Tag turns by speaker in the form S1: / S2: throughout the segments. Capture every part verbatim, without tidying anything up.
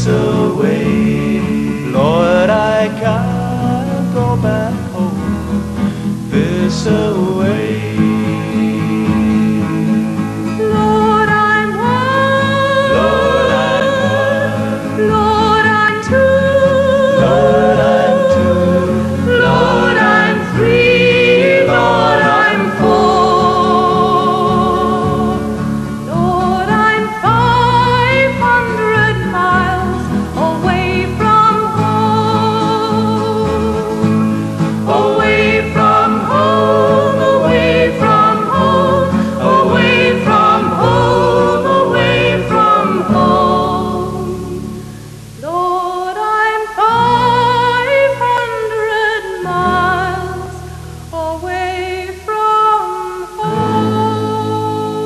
S1: away. Lord, I can't go back home this away.
S2: Lord, I'm one.
S1: Lord, I'm one.
S2: Lord, I'm two.
S1: Lord, I'm two.
S2: Lord, I'm three. Lord, I'm four. Lord, I'm five hundred miles away from home. Away from home, away from home, away from home, away from home. Lord, I'm five hundred miles away from home.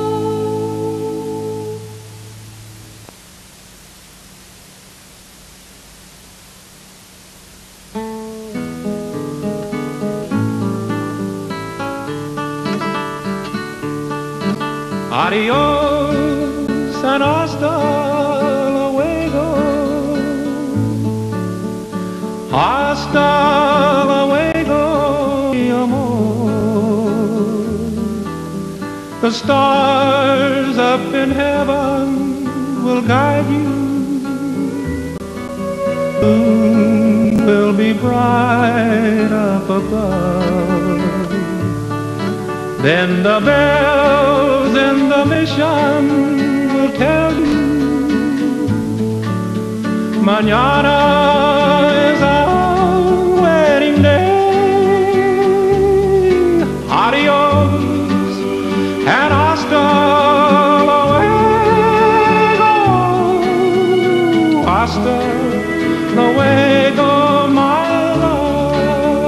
S3: Adios and hasta luego. Hasta luego, mi amor. The stars up in heaven will guide you. Moon will be bright up above. Then the bells in the mission will tell you, mañana is our wedding day. Adios and hasta luego. Hasta luego, my love.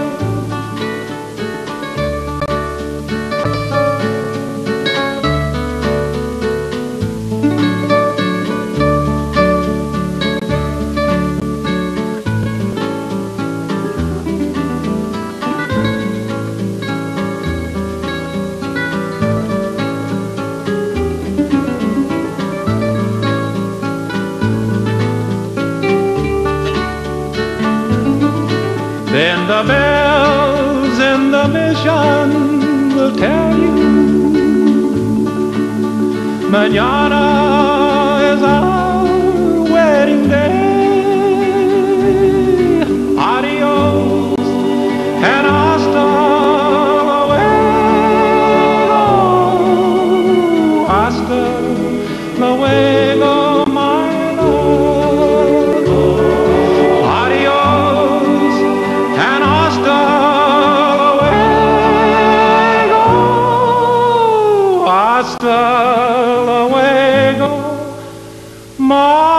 S3: Then the bells in the mission will tell you, mañana is our wedding day. Adios and hasta luego. Hasta luego, my love. Adios and hasta luego. Hasta luego, my